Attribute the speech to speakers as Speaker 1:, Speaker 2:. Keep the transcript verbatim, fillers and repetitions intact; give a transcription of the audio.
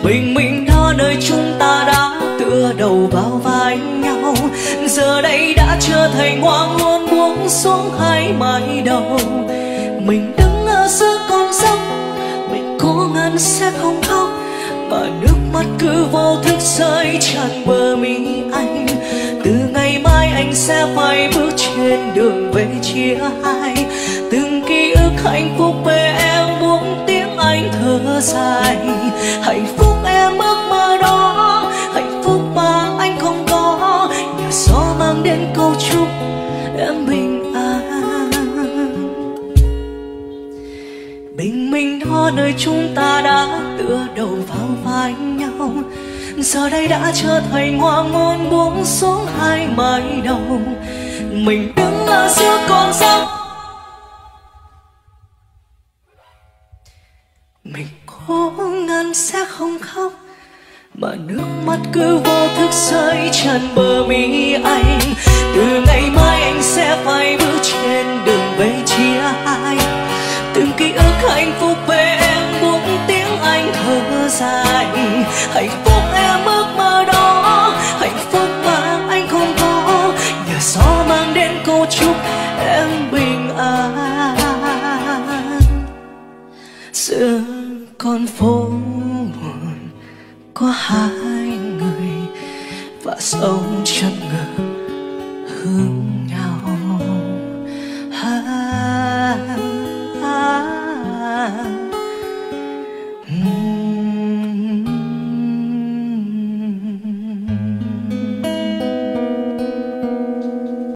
Speaker 1: Bình minh đó nơi chúng ta đã tựa đầu vào vai nhau, giờ đây đã trở thành hoàng hôn buông xuống hai mái đầu. Mình đứng ở giữa con dốc, mình cố ngăn sẽ không khóc, mà nước mắt cứ vô thức rơi tràn bờ mi anh. Từ ngày mai anh sẽ phải bước trên đường về chia hai, từng ký ức hạnh phúc về em buông tiếng anh thở dài. Hạnh phúc em ước mơ đó, hạnh phúc mà anh không có, nhờ gió mang đến câu chúc em bình an. Bình minh đó nơi chúng ta đã tựa đầu vào vai nhau, giờ đây đã trở thành hoàng hôn buông xuống hai mái đầu. Mình đứng ở giữa con dốc, mình cố ngăn sẽ không khóc, mà nước mắt cứ vô thức rơi tràn bờ mi anh. Từ ngày mai anh sẽ phải bước trên đường về chia hai, từng ký ức hạnh phúc về em buông tiếng anh thở dài. Hạnh phúc em ước mơ đó, hạnh phúc mà anh không có, nhờ gió mang đến câu chúc em bình an. Giữa con phố buồn có hai người và sống chẳng ngờ